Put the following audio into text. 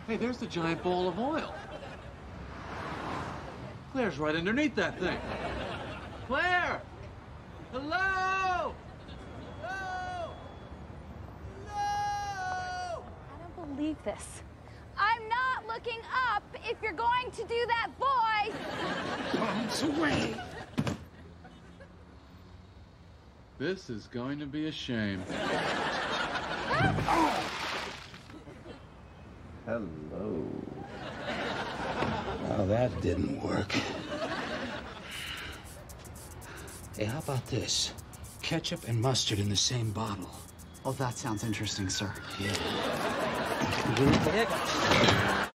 Hey, there's the giant ball of oil. Claire's right underneath that thing. Claire! Hello! Hello! Hello! I don't believe this. I'm not looking up if you're going to do that, boy! Bombs away! This is going to be a shame. Hello. Well, that didn't work. Hey, how about this? Ketchup and mustard in the same bottle. Oh, that sounds interesting, sir. Yeah.